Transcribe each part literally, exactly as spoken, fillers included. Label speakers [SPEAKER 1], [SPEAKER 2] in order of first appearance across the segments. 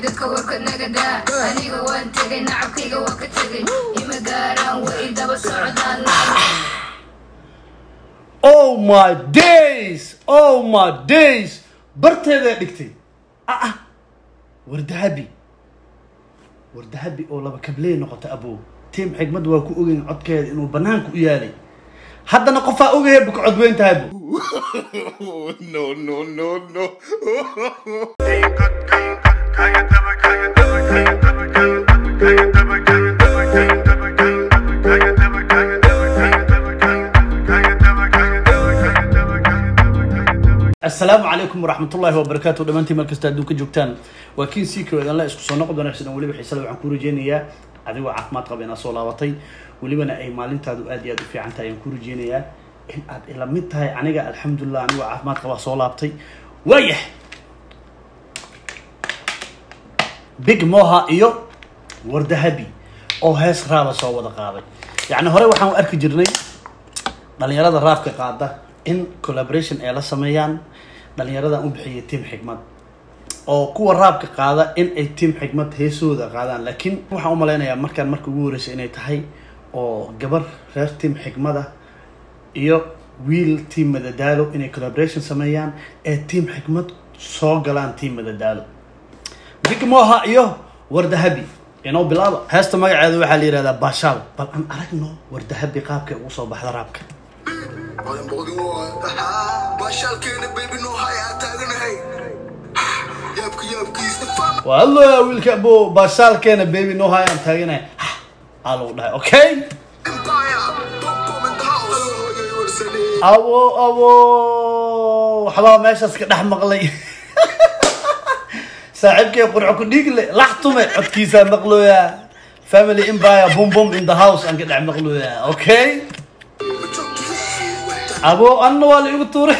[SPEAKER 1] dadka warka naga daa aniga waan tagay nacabkayga waa ka tagay ima gaaraan way daba socdaan.
[SPEAKER 2] Oh my days, oh my days, barteeda dhigtay ah ah wardahabi wardahabi oo laba kabley noqota abo team xigmad waa ku ogeyn codkeeda inuu banaanka u yaalay haddana qofaa ogeey buk cod weyn tahay bo.
[SPEAKER 3] No no no no.
[SPEAKER 2] السلام عليكم ورحمة الله وبركاته. دمانتي مركز تادون كجوكتان وكين سيكو إذا الله إسكو صنقب دون أحسن ولي بحي سلو عن كورو جينيا عدو عافمات قبينا صولاواتي ولي بنا أي مالين تادو آدي آدو في عنتا ين كورو جينيا إن آد إلا ميتهاي عنيقا الحمد لله عنو عافمات قبا صولابتي ويح بيج موها إيو وردهبي أو هاس رابا صوو دقابي يعني هوري وحاو أركي جرني دالين يرادا رافك قادة إن collaboration ay la sameeyaan dhalinyarada u bixiyo team xigmad oo kuwa raabka qaada in ay team xigmad heesooda qaadaan laakiin waxa u maleynayaa markaan markii ugu horeysay inay tahay oo gabar reer team xigmada iyo wiil team madadaalo inay collaboration sameeyaan ee team xigmad soo galaan team madadaalo bigmoha iyo wardahabi inoo bilaabo heesta magaceedu waxa la yiraahdaa baashaal bal aan aragno wardahabi qaabka uu soo baxda raabka.
[SPEAKER 4] I'm holding on. Bashal can baby no high attacking hey. Yap yap keys the fun.
[SPEAKER 2] والله يا ويلك ابو باشال كان بيبي نو هاي انت هنا الو ده اوكي ابو ابو حبا ماشي اسك دخ مقلي صاحبك قرعو كديغله لحطمه عدكيسا مقلويا فاميلي امباير بوم بوم ان ذا هاوس ان قدع مقلويا اوكي أبو أنا والي يقطور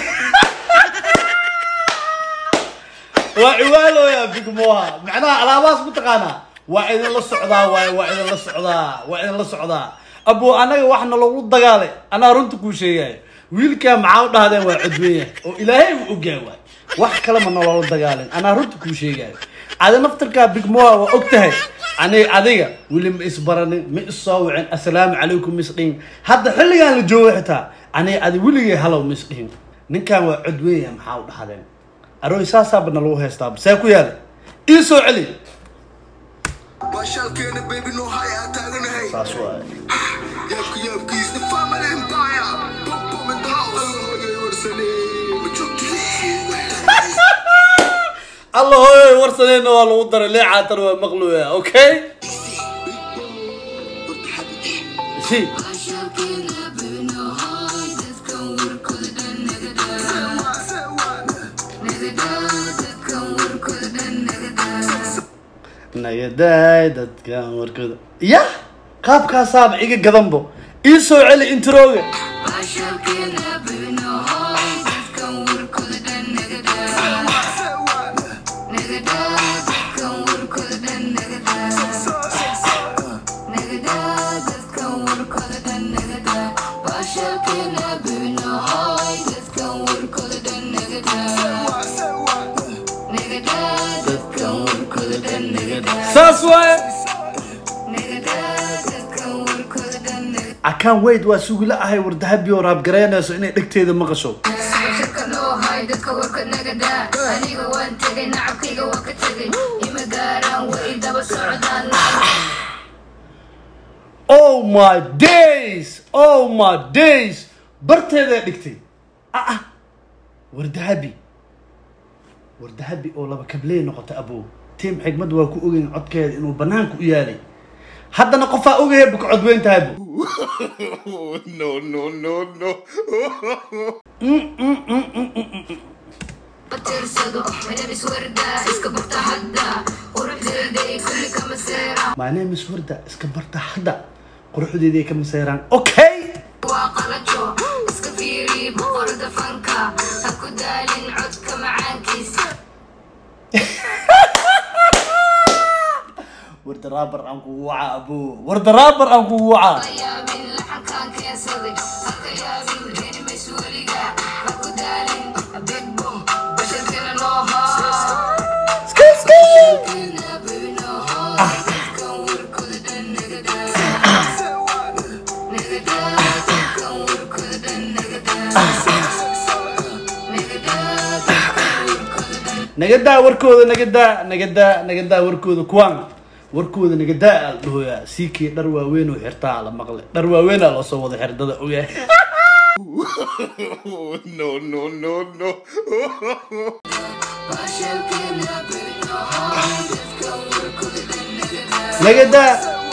[SPEAKER 2] وعوالو يا بيجموها معناها على باص متقانا واحد الله الصعدا واحد الله الصعدا واحد الله الصعدا أبو أنا وحنا لو ضجالي أنا رنت كل شيء ويل كان معاود هذا وعدوية وإلهي وجوا واحد كلام أنا لو ضجالي أنا رنت كل شيء هذا نفترك بيجموها وأكتهي أنا عادية ولم إصبرني مئصاوعن السلام عليكم مسقين هذا حلي كان الجوحتها أنا أدي ولي هلو مسقين نكان وعدوية محاول هذا أروي ساسا بنلوه هستاب سيكو يالي إيسو علي
[SPEAKER 4] باشال كان بيبي نو هاي أتاغن هاي
[SPEAKER 2] ساسوا
[SPEAKER 4] يبكي يبكي is the family empire بوم بوم in the house
[SPEAKER 2] الله هو ورسلين والله وضر اللي عاتر ومغلوية أوكي شي نجداي دتكان وركض يا قاب كاساب إيجا قدمبو إيسو علي انتروجي ساسوي I can't wait واسوق لا هاي وردهبي وراب قرينا سو إني دكتي ذا مقصو Oh my days oh my days برتي ذا دكتي آه آه وردهبي وردهبي أو لبا كبلي نقطة أبو تيم حكمد waa ku ogeyn codkeeda inuu banaanka u yaalay haddana qofaa ogeey buk cod weyn tahay bo.
[SPEAKER 3] No no no no. My name is Warda iska barta hadda quruxdeedii kama seeraan okay
[SPEAKER 1] وقلتو اسكفيري بقرد فنكا اكو دالين عدك معاكيس
[SPEAKER 2] ورد رابر أنكو وعى أبو ورد رابر أنكو وعى
[SPEAKER 1] يا من لحن كان كيسوي يا من غير مسؤولي اكو دالين بيج بوم بشر كنا نوها سكي سكي
[SPEAKER 2] نجدا وركود نجدا نجدا نجدا وركود كوان وركود نجدا هو سيكي دروا وين وحرتا على مقلة دروا وين على صوت حردة وياه
[SPEAKER 4] no no no no
[SPEAKER 2] نجدا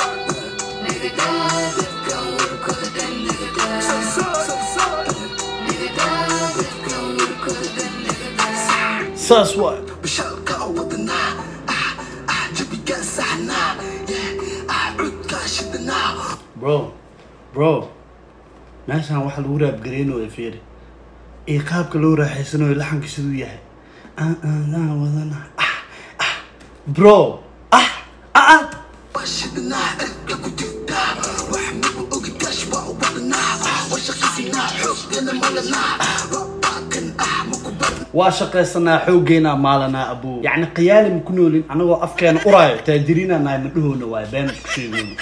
[SPEAKER 2] ساسوا
[SPEAKER 4] بشالك عودنا عجبي قاسحنا عود كاشدنا
[SPEAKER 2] برو برو ماشان waxa lagu raab gareeno ee fiir ee qaabka loo raaxaysano laxanka sidoo yahay ah ah wadana bro ah ah
[SPEAKER 4] واشدنا لك وديتا وحمد وقي كشبا وبدنا وشقسنا حبنا مالنا رباكن احمق
[SPEAKER 2] waa shaqaysanaa xoogeena maalana abu yani qiyaali ma ku noolin anagoo afkeena uraayo taajiriina naay madhoona waa been ku sheegayno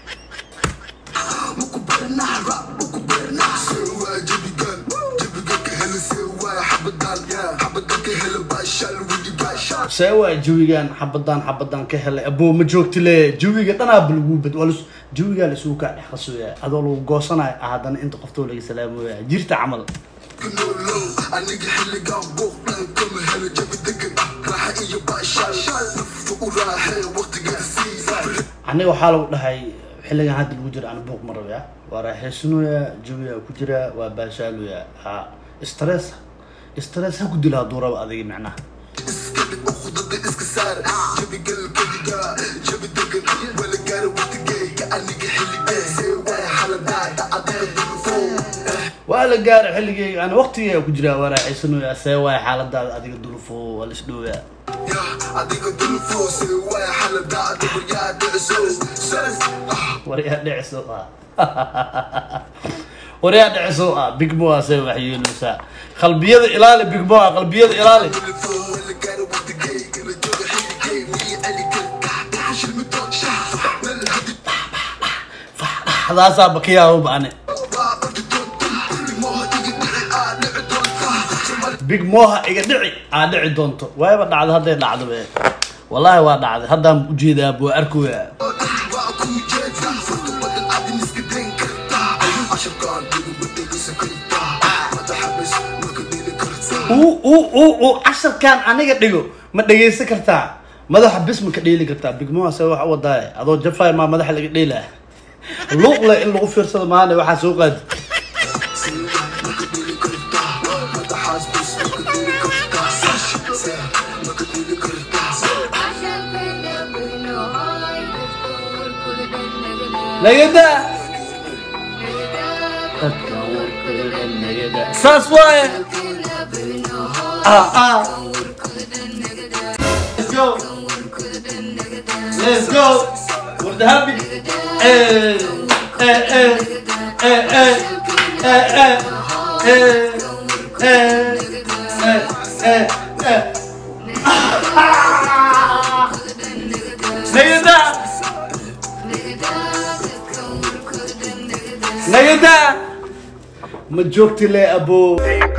[SPEAKER 4] مكبرنا راب مكبرنا سوا جبيجان جبيجان كهل سوا حبدان حبدان كهل باشال ودي باشال
[SPEAKER 2] سوا جويgan xabadan xabadan ka helay abu ma joogtile jawiga dhanaa bulgu bad wala jawiga la soo ka dhaxasooya adoo lagu goosanayo haddana inta qoftoo laga salaamoya jirta camal
[SPEAKER 4] كنولو أنا جحلي قابوق كم هلا جبي دقن راح إيو باشال نفط وراح وقت قاسي
[SPEAKER 2] aniga waxaa lagu dhahay xilligan hadda lagu jiro aan buuq maraya waa raaxaysanayaa jawiga ku jira waa baashaalaya ha stress stress ha ku dilaa duuraba adiga macnaha
[SPEAKER 4] اسكلي أخذ اسكسار جبي قلب كدقا جبي دقن ولا قاري وقت جاي كأني جحلي قاسي واي حالا داعي أعطيك الدلفون
[SPEAKER 2] waa la gaaray xilligii aan waqtiga ku jira waa raaxaysanayaa see waay xaaladaada adiga dulfo waa la isdhooyaa
[SPEAKER 4] يا أعطيك الدلفون سي واي حالا داعي تبريا دعسوس سلس
[SPEAKER 2] waryaa dhiciso ah waryaa dhiciso ah big mo asay wax yeelaysaa qalbiyada ilaali big mo qalbiyada ilaali
[SPEAKER 4] الدلفون ولا قاري وقت جاي كلا جوجا حيلي جاي ويا علي كل تحش المتوت شاف نلهدي
[SPEAKER 2] hadaasaa bakiyaa u baane big moha iga dhici aa dhici doonto waayba dhacdo hadday dhacdo be wallahi waa dhacday haddaan u jeedaa buu arkoya uu uu uu uu casharkaan aniga dhigo ma dhegaysan kartaa madaxa bis ma ka dheeli kartaa big moha se waxa u wadaaye adoo jafay maa madaxa laga dheelaa luuqle in lagu fiirsado maana waxaa soo qaadi نجدا ساس واي اه اه let's go let's go we're the happy eh eh eh eh eh eh eh eh eh نجدا نجدا ما جوكتي لي ابو